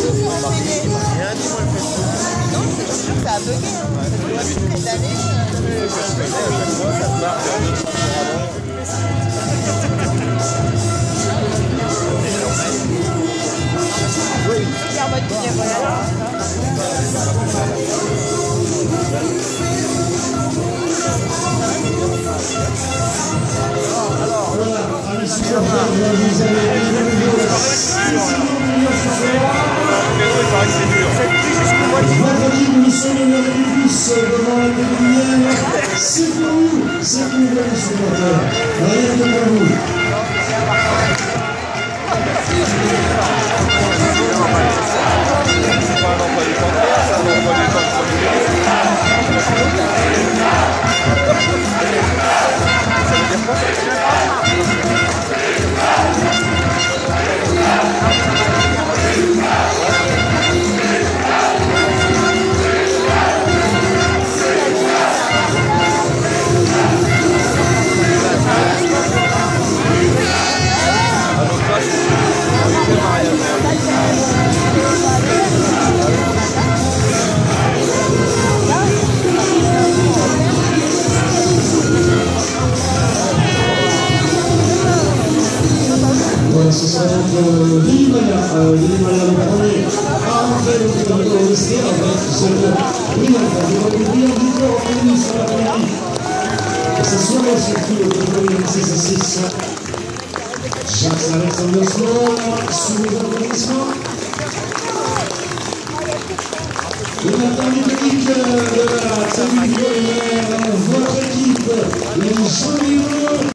Non, c'est sûr que ça a bugué. Moi, je suis prête oui. Super bonne idée, voilà. Vendredi, nous sommes le plus devant la Pédinienne. C'est pour vous, c'est pour vous les supporters. Rien que pour vous. Ce sera donc Villemaya le premier à entrer dans le territoire resté avec seulement Villemaya qui va nous dire victoire obtenue sur la première. C'est sur le circuit au premier CC6. Jacques-Alexandre Small sous les applaudissements. Le matin du public de la tribu de votre équipe, les Jolies.